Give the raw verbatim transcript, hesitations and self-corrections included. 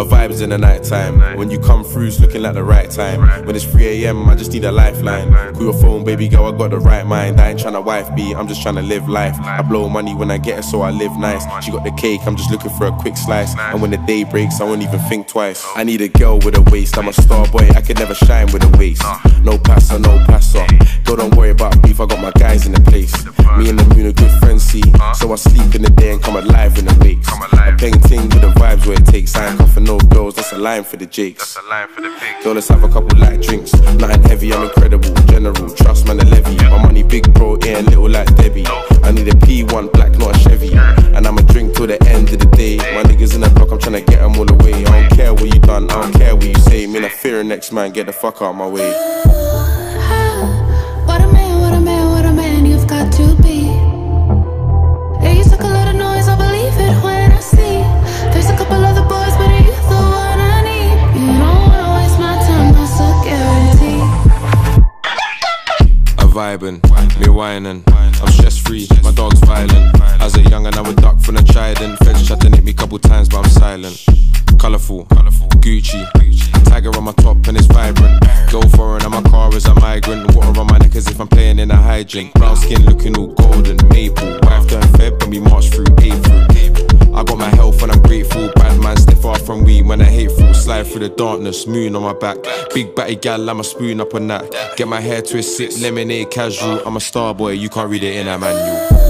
Our vibes in the night time. When you come through, it's looking like the right time. When it's three A M, I just need a lifeline. Call your phone, baby girl, I got the right mind. I ain't tryna wife beat, I'm just tryna live life. I blow money when I get it, so I live nice. She got the cake, I'm just looking for a quick slice. And when the day breaks, I won't even think twice. I need a girl with a waist, I'm a star boy, I could never shine with a waist. No passer, no passer. Girl, don't worry about beef, I got my guys in the place. Me and the moon are good friends, see. So I sleep in the day and come alive in the wakes. I'm painting with the vibes where it takes. I ain't cuffing no girls, that's a line for the jakes. Girl, let's have a couple light drinks. Nothing heavy, I'm incredible. General, trust man, the levy. My money big, bro, yeah, little like Debbie. I need a P one black, not a Chevy. And I'ma drink till the end of the day. My niggas in the block, I'm tryna get them all away. I don't care what you done, I don't care what you say. Me, I fear next man, get the fuck out my way. What a man, what a man, what a man you've got to be. Yeah, you talk a lot of noise, I believe it when I see. There's a couple other boys, but you're the one I need. You don't wanna waste my time, that's a guarantee. I'm vibing, me whining. I'm stress free, my dog's violent. As a young and I would duck from the trident. Feds chatting at me couple times, but I'm silent. Colourful, Gucci, Tiger on my top and it's vibrant. Go foreign and my car is a migrant. Water on my neck as if I'm playing in a hydrant. Brown skin looking all golden, maple. Wife turned Feb when we march through April. I got my health and I'm grateful. Bad man stay far from weed when I hateful. Slide through the darkness, moon on my back. Big batty gal, I'm a spoon up on that. Get my hair twist, sip lemonade casual. I'm a star boy, you can't read it in a manual.